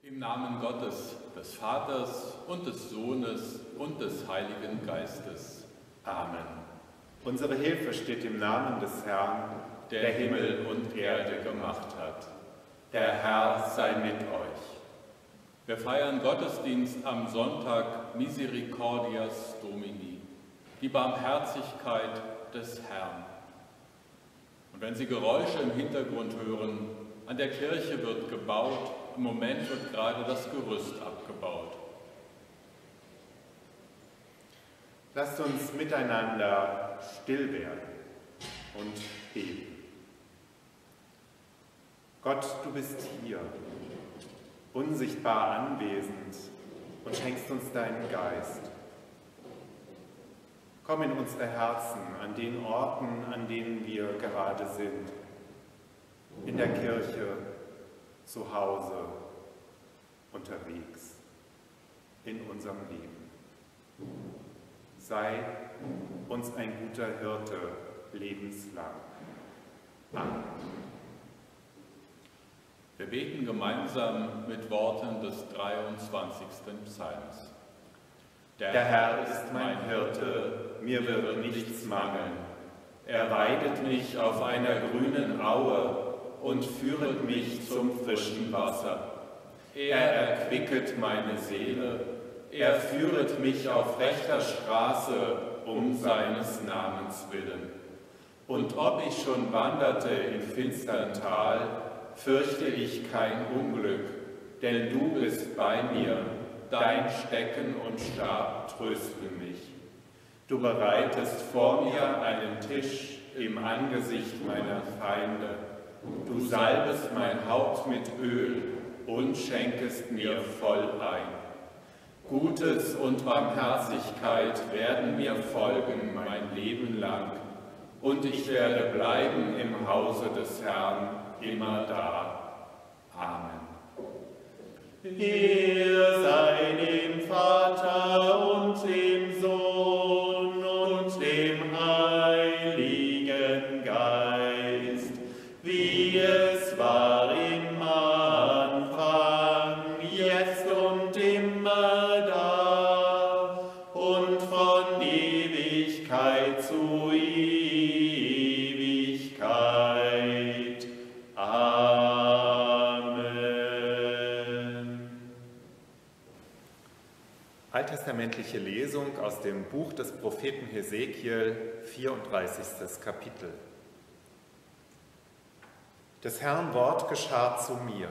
Im Namen Gottes, des Vaters und des Sohnes und des Heiligen Geistes. Amen. Unsere Hilfe steht im Namen des Herrn, der Himmel und Erde gemacht hat. Der Herr sei mit euch. Wir feiern Gottesdienst am Sonntag Misericordias Domini, die Barmherzigkeit des Herrn. Und wenn Sie Geräusche im Hintergrund hören, an der Kirche wird gebaut, im Moment wird gerade das Gerüst abgebaut. Lasst uns miteinander still werden und beten. Gott, du bist hier, unsichtbar anwesend und schenkst uns deinen Geist. Komm in unsere Herzen an den Orten, an denen wir gerade sind. In der Kirche, zu Hause, unterwegs, in unserem Leben. Sei uns ein guter Hirte lebenslang. Amen. Wir beten gemeinsam mit Worten des 23. Psalms. Der Herr ist mein Hirte, mir wird nichts mangeln. Er weidet mich auf einer grünen Aue und führet mich zum frischen Wasser. Er erquicket meine Seele, er führet mich auf rechter Straße um seines Namens willen. Und ob ich schon wanderte im finstern Tal, fürchte ich kein Unglück, denn du bist bei mir, dein Stecken und Stab trösten mich. Du bereitest vor mir einen Tisch im Angesicht meiner Feinde. Du salbest mein Haupt mit Öl und schenkest mir voll ein. Gutes und Barmherzigkeit werden mir folgen mein Leben lang, und ich werde bleiben im Hause des Herrn immer da. Amen. Ehre sei dem Vater und dem Sohn und dem Heiligen Geist, wie es war im Anfang, jetzt und immer da und von Ewigkeit zu Ewigkeit. Amen. Alttestamentliche Lesung aus dem Buch des Propheten Hesekiel, 34. Kapitel. Des Herrn Wort geschah zu mir.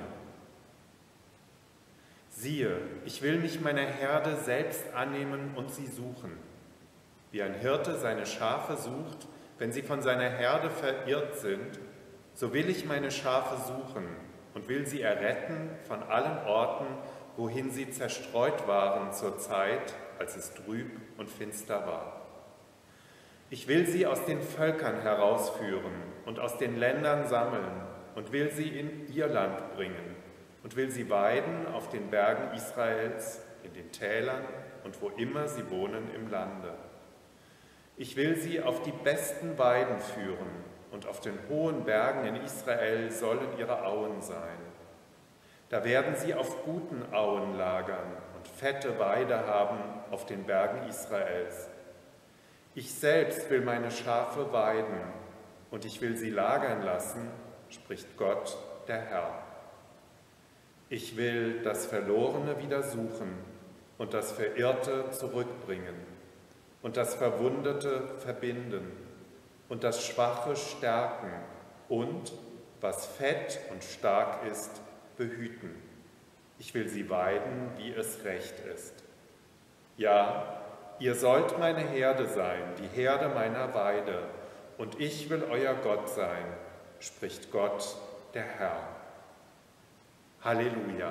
Siehe, ich will mich meiner Herde selbst annehmen und sie suchen. Wie ein Hirte seine Schafe sucht, wenn sie von seiner Herde verirrt sind, so will ich meine Schafe suchen und will sie erretten von allen Orten, wohin sie zerstreut waren zur Zeit, als es trüb und finster war. Ich will sie aus den Völkern herausführen und aus den Ländern sammeln und will sie in ihr Land bringen und will sie weiden auf den Bergen Israels, in den Tälern und wo immer sie wohnen im Lande. Ich will sie auf die besten Weiden führen und auf den hohen Bergen in Israel sollen ihre Auen sein. Da werden sie auf guten Auen lagern und fette Weide haben auf den Bergen Israels. Ich selbst will meine Schafe weiden und ich will sie lagern lassen, spricht Gott, der Herr. Ich will das Verlorene wieder suchen und das Verirrte zurückbringen und das Verwundete verbinden und das Schwache stärken und, was fett und stark ist, behüten. Ich will sie weiden, wie es recht ist. Ja, ihr sollt meine Herde sein, die Herde meiner Weide, und ich will euer Gott sein, spricht Gott, der Herr. Halleluja.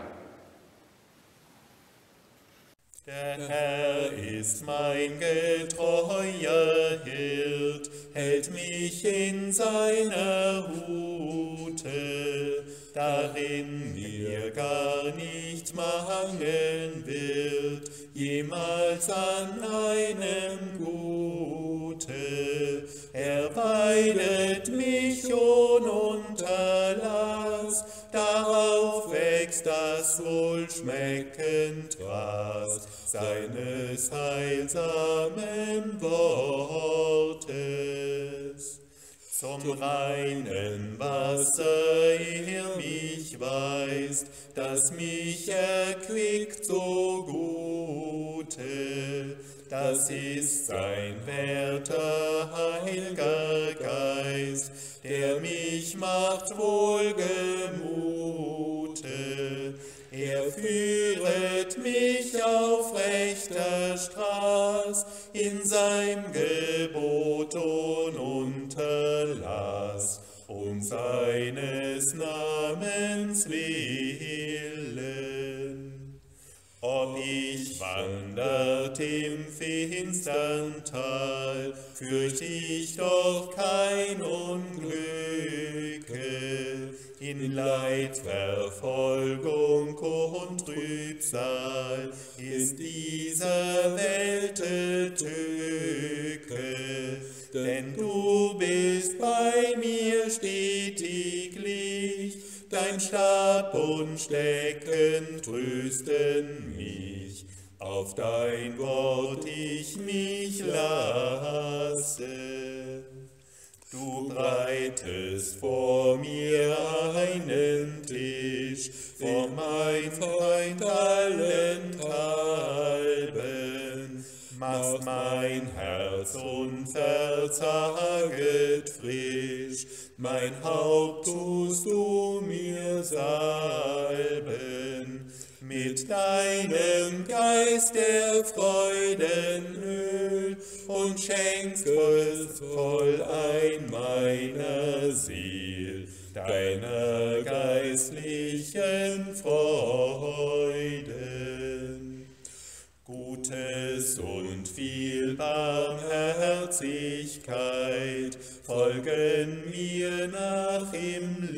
Der Herr ist mein getreuer Hirt, hält mich in seiner Hute, darin mir gar nicht mangeln wird, jemals an einem Gute. Er weidet mich ohne Unterlass, darauf wächst das wohlschmeckend Gras seines heilsamen Wortes. Zum reinen Wasser er mich weist, das mich erquickt so Gute. Das ist sein werter heilger Geist, der mich macht wohlgemute. Er führet mich auf rechter Straß, in sein Gebot und Unterlass, um seines Namens willen. Ob ich wandert im finstern Tal, fürcht ich doch kein Unglücke. In Leid, Verfolgung und Trübsal ist dieser Welt Tücke. Denn du bist bei mir stetiglich, dein Stab und Stecken trösten mich, auf dein Wort ich mich lasse. Du breitest vor mir einen Tisch, vor mein Freund allenthalben, machst mein Herz unverzaget frisch, mein Haupt tust du mir salben, mit deinem Geist der Freudenöl und schenkst voll ein meiner Seel, deiner geistlichen Freuden. Gutes und viel Barmherzigkeit folgen mir nach im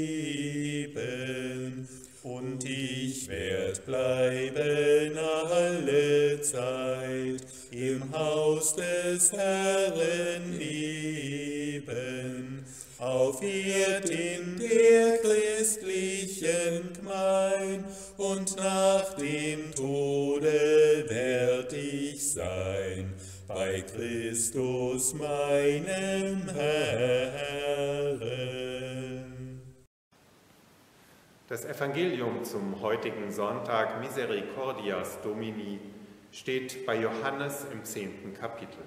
Leben, und ich werd bleiben alle Zeit im Haus des Herrn leben, auf Erd in der christlichen Gmein, und nach dem Tode werd ich sein bei Christus meinem Herrn. Das Evangelium zum heutigen Sonntag Misericordias Domini steht bei Johannes im 10. Kapitel.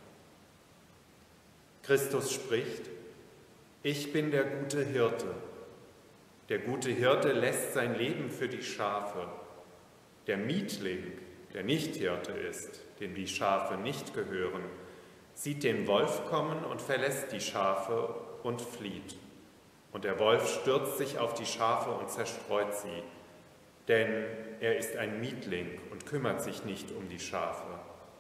Christus spricht: Ich bin der gute Hirte. Der gute Hirte lässt sein Leben für die Schafe. Der Mietling, der nicht Hirte ist, dem die Schafe nicht gehören, sieht den Wolf kommen und verlässt die Schafe und flieht. Und der Wolf stürzt sich auf die Schafe und zerstreut sie, denn er ist ein Mietling und kümmert sich nicht um die Schafe.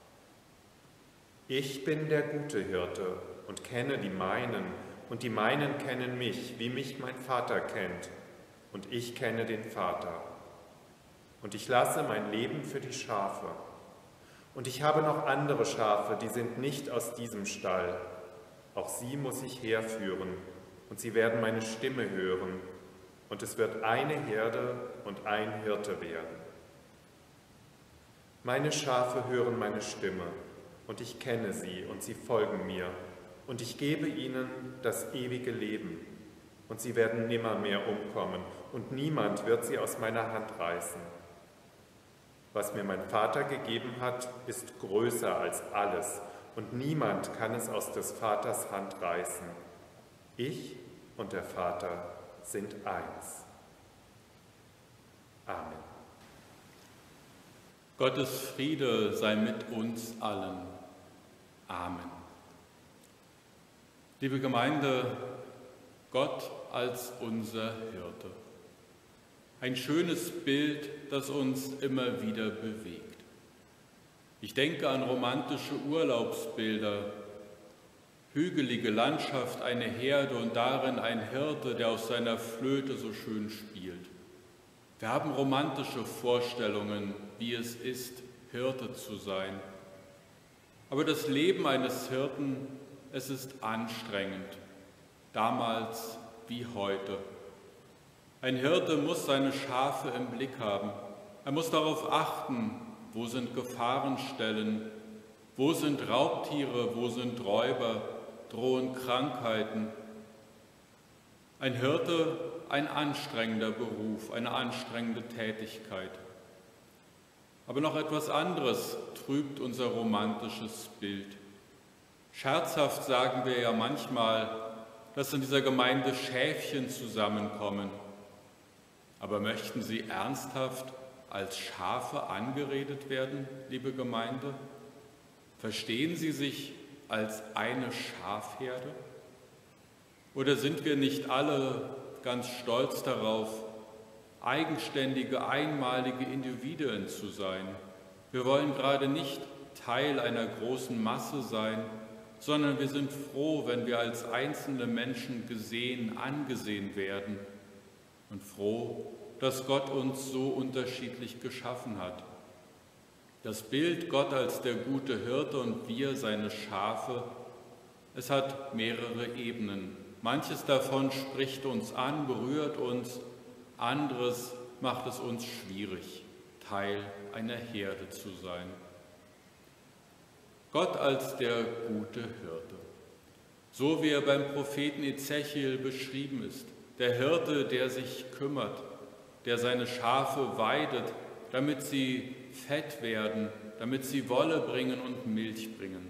Ich bin der gute Hirte und kenne die meinen, und die meinen kennen mich, wie mich mein Vater kennt, und ich kenne den Vater. Und ich lasse mein Leben für die Schafe. Und ich habe noch andere Schafe, die sind nicht aus diesem Stall. Auch sie muss ich herführen, und sie werden meine Stimme hören, und es wird eine Herde und ein Hirte werden. Meine Schafe hören meine Stimme, und ich kenne sie, und sie folgen mir, und ich gebe ihnen das ewige Leben, und sie werden nimmermehr umkommen, und niemand wird sie aus meiner Hand reißen. Was mir mein Vater gegeben hat, ist größer als alles, und niemand kann es aus des Vaters Hand reißen. Ich und der Vater sind eins. Amen. Gottes Friede sei mit uns allen. Amen. Liebe Gemeinde, Gott als unser Hirte. Ein schönes Bild, das uns immer wieder bewegt. Ich denke an romantische Urlaubsbilder, hügelige Landschaft, eine Herde und darin ein Hirte, der auf seiner Flöte so schön spielt. Wir haben romantische Vorstellungen, wie es ist, Hirte zu sein. Aber das Leben eines Hirten, es ist anstrengend, damals wie heute. Ein Hirte muss seine Schafe im Blick haben. Er muss darauf achten, wo sind Gefahrenstellen, wo sind Raubtiere, wo sind Räuber, drohen Krankheiten. Ein Hirte, ein anstrengender Beruf, eine anstrengende Tätigkeit. Aber noch etwas anderes trübt unser romantisches Bild. Scherzhaft sagen wir ja manchmal, dass in dieser Gemeinde Schäfchen zusammenkommen. Aber möchten Sie ernsthaft als Schafe angeredet werden, liebe Gemeinde? Verstehen Sie sich als eine Schafherde? Oder sind wir nicht alle ganz stolz darauf, eigenständige, einmalige Individuen zu sein? Wir wollen gerade nicht Teil einer großen Masse sein, sondern wir sind froh, wenn wir als einzelne Menschen gesehen, angesehen werden und froh, dass Gott uns so unterschiedlich geschaffen hat. Das Bild Gott als der gute Hirte und wir seine Schafe, es hat mehrere Ebenen. Manches davon spricht uns an, berührt uns, anderes macht es uns schwierig, Teil einer Herde zu sein. Gott als der gute Hirte, so wie er beim Propheten Ezechiel beschrieben ist, der Hirte, der sich kümmert, der seine Schafe weidet, damit sie fett werden, damit sie Wolle bringen und Milch bringen.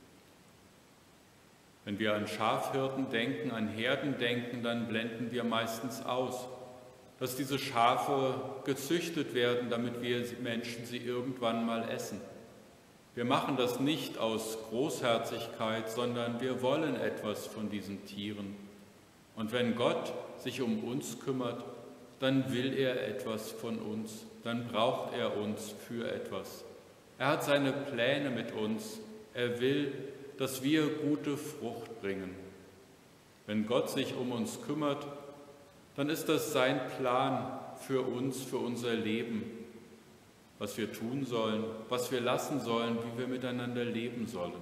Wenn wir an Schafhirten denken, an Herden denken, dann blenden wir meistens aus, dass diese Schafe gezüchtet werden, damit wir Menschen sie irgendwann mal essen. Wir machen das nicht aus Großherzigkeit, sondern wir wollen etwas von diesen Tieren. Und wenn Gott sich um uns kümmert, dann will er etwas von uns, dann braucht er uns für etwas. Er hat seine Pläne mit uns, er will, dass wir gute Frucht bringen. Wenn Gott sich um uns kümmert, dann ist das sein Plan für uns, für unser Leben, was wir tun sollen, was wir lassen sollen, wie wir miteinander leben sollen.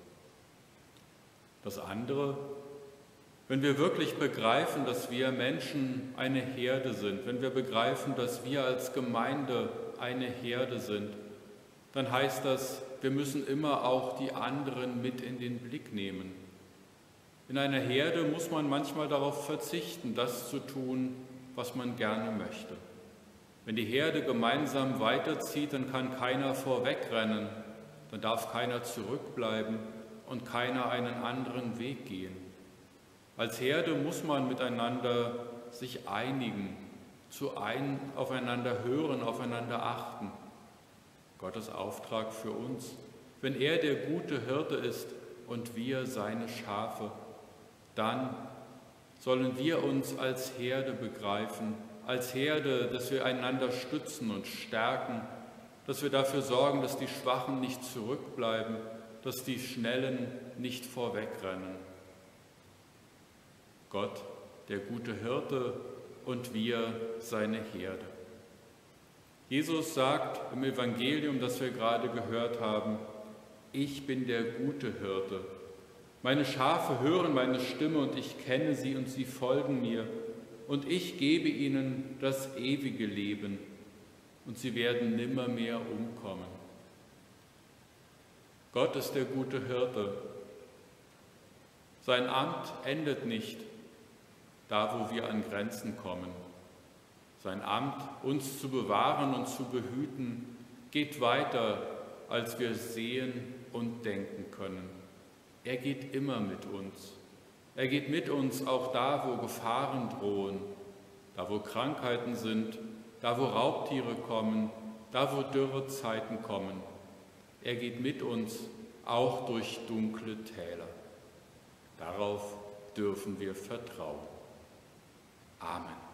Das andere, wenn wir wirklich begreifen, dass wir Menschen eine Herde sind, wenn wir begreifen, dass wir als Gemeinde eine Herde sind, dann heißt das, wir müssen immer auch die anderen mit in den Blick nehmen. In einer Herde muss man manchmal darauf verzichten, das zu tun, was man gerne möchte. Wenn die Herde gemeinsam weiterzieht, dann kann keiner vorwegrennen, dann darf keiner zurückbleiben und keiner einen anderen Weg gehen. Als Herde muss man miteinander sich einigen, aufeinander hören, aufeinander achten. Gottes Auftrag für uns, wenn er der gute Hirte ist und wir seine Schafe, dann sollen wir uns als Herde begreifen, als Herde, dass wir einander stützen und stärken, dass wir dafür sorgen, dass die Schwachen nicht zurückbleiben, dass die Schnellen nicht vorwegrennen. Gott, der gute Hirte und wir seine Herde. Jesus sagt im Evangelium, das wir gerade gehört haben, ich bin der gute Hirte. Meine Schafe hören meine Stimme und ich kenne sie und sie folgen mir. Und ich gebe ihnen das ewige Leben und sie werden nimmermehr umkommen. Gott ist der gute Hirte. Sein Amt endet nicht da, wo wir an Grenzen kommen. Sein Amt, uns zu bewahren und zu behüten, geht weiter, als wir sehen und denken können. Er geht immer mit uns. Er geht mit uns auch da, wo Gefahren drohen, da, wo Krankheiten sind, da, wo Raubtiere kommen, da, wo Dürrezeiten kommen. Er geht mit uns auch durch dunkle Täler. Darauf dürfen wir vertrauen. Amen.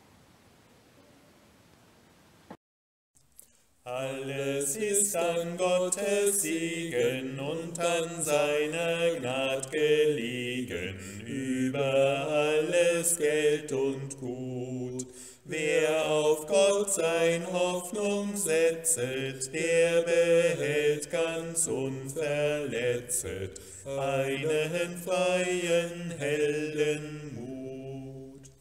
Alles ist an Gottes Segen und an seiner Gnad gelegen, über alles Geld und Gut. Wer auf Gott sein Hoffnung setzet, der behält ganz unverletzet einen freien Heldenmut.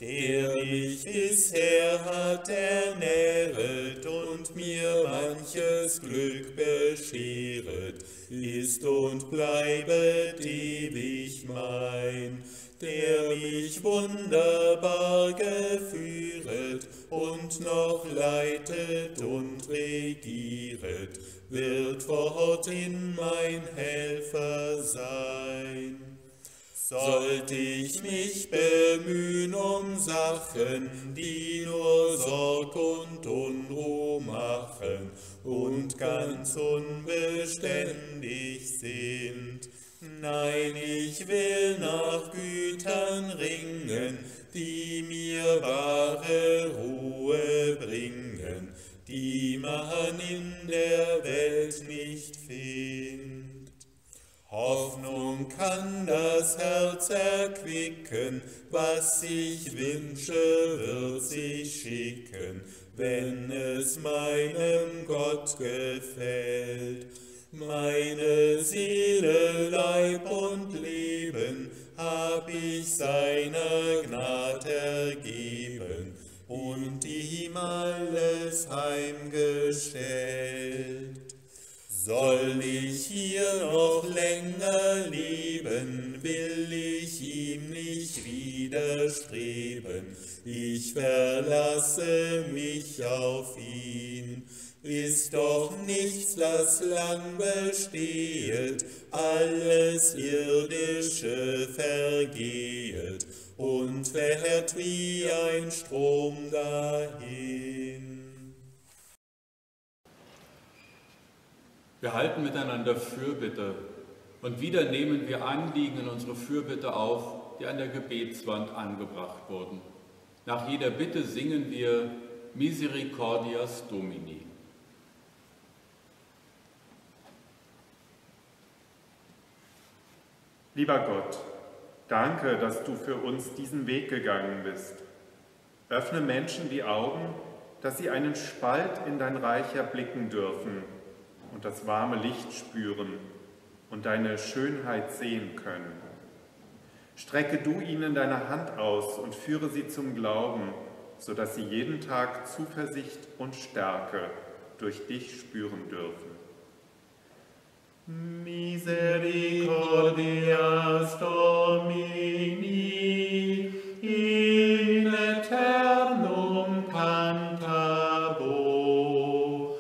der mich bisher hat ernähret und mir manches Glück bescheret, ist und bleibet ewig mein, der mich wunderbar geführet und noch leitet und regieret, wird fortin mein Helfer sein. Sollt ich mich bemühen um Sachen, die nur Sorg und Unruh machen und ganz unbeständig sind, nein, ich will nach Gütern ringen, die mir wahre Ruhe bringen, die man in der Welt nicht findet. Hoffnung kann das Herz erquicken, was ich wünsche, wird sich schicken, wenn es meinem Gott gefällt. Meine Seele, Leib und Leben hab ich seiner Gnad ergeben und ihm alles heimgestellt. Soll ich hier noch länger leben, will ich ihm nicht widerstreben. Ich verlasse mich auf ihn. Ist doch nichts, das lang bestehet, alles Irdische vergehet und fährt wie ein Strom dahin. Wir halten miteinander Fürbitte und wieder nehmen wir Anliegen in unsere Fürbitte auf, die an der Gebetswand angebracht wurden. Nach jeder Bitte singen wir Misericordias Domini. Lieber Gott, danke, dass du für uns diesen Weg gegangen bist. Öffne Menschen die Augen, dass sie einen Spalt in dein Reich erblicken dürfen und das warme Licht spüren und deine Schönheit sehen können. Strecke du ihnen deine Hand aus und führe sie zum Glauben, sodass sie jeden Tag Zuversicht und Stärke durch dich spüren dürfen. Misericordias Domini in aeternum cantabo.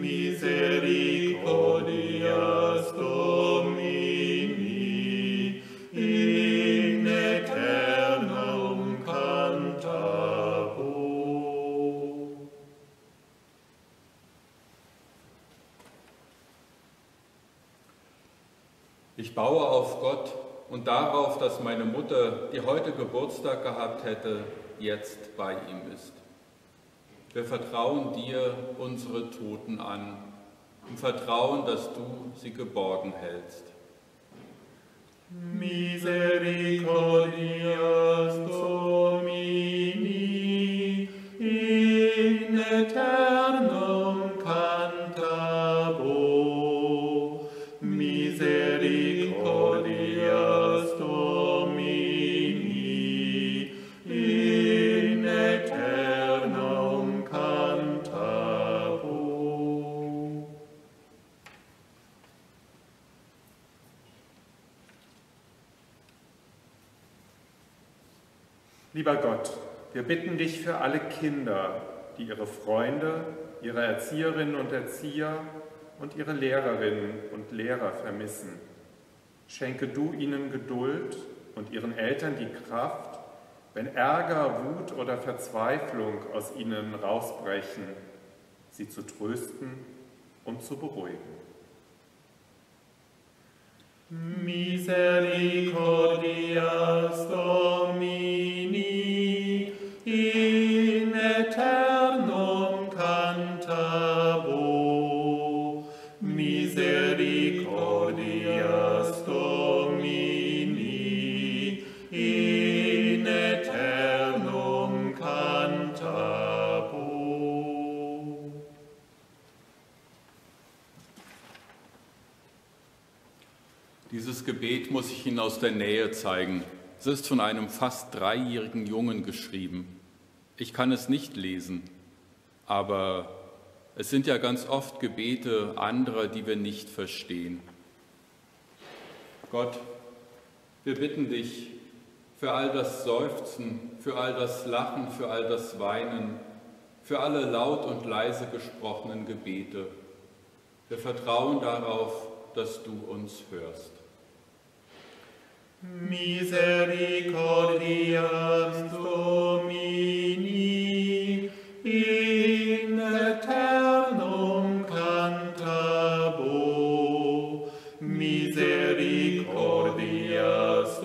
Misericordias Domini in aeternum cantabo. Ich baue auf Gott und darauf, dass meine Mutter, die heute Geburtstag gehabt hätte, jetzt bei ihm ist. Wir vertrauen dir unsere Toten an, im Vertrauen, dass du sie geborgen hältst. Misericordias Domini in aeternum cantabo. Misericordias Domini in aeternum cantabo. Lieber Gott, wir bitten dich für alle Kinder, die ihre Freunde, ihre Erzieherinnen und Erzieher und ihre Lehrerinnen und Lehrer vermissen. Schenke du ihnen Geduld und ihren Eltern die Kraft, wenn Ärger, Wut oder Verzweiflung aus ihnen rausbrechen, sie zu trösten und zu beruhigen. Misericordias Domini in aeternum cantabo. Misericordias Domini in aeternum cantabo. Dieses Gebet muss ich Ihnen aus der Nähe zeigen. Es ist von einem fast 3-jährigen Jungen geschrieben. Ich kann es nicht lesen, aber es sind ja ganz oft Gebete anderer, die wir nicht verstehen. Gott, wir bitten dich für all das Seufzen, für all das Lachen, für all das Weinen, für alle laut und leise gesprochenen Gebete. Wir vertrauen darauf, dass du uns hörst. Misericordiam Domini in aeternum cantabo. Misericordias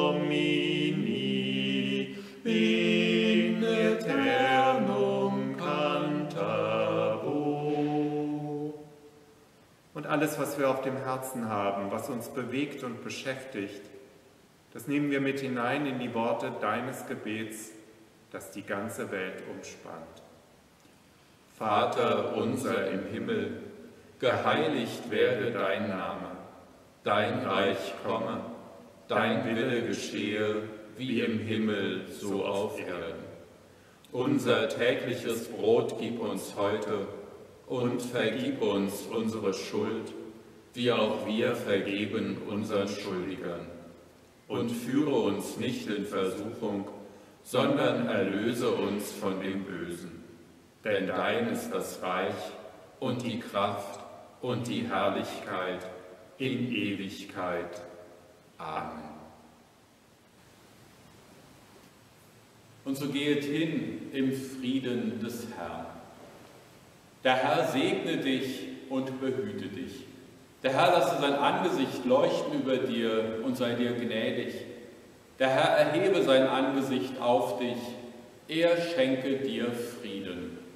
Domini in aeternum cantabo. Und alles, was wir auf dem Herzen haben, was uns bewegt und beschäftigt, das nehmen wir mit hinein in die Worte deines Gebets, das die ganze Welt umspannt. Vater unser im Himmel, geheiligt werde dein Name, dein Reich komme, dein Wille geschehe, wie im Himmel, so auf Erden. Unser tägliches Brot gib uns heute und vergib uns unsere Schuld, wie auch wir vergeben unseren Schuldigern. Und führe uns nicht in Versuchung, sondern erlöse uns von dem Bösen. Denn dein ist das Reich und die Kraft und die Herrlichkeit in Ewigkeit. Amen. Und so gehet hin im Frieden des Herrn. Der Herr segne dich und behüte dich. Der Herr lasse sein Angesicht leuchten über dir und sei dir gnädig. Der Herr erhebe sein Angesicht auf dich, er schenke dir Frieden.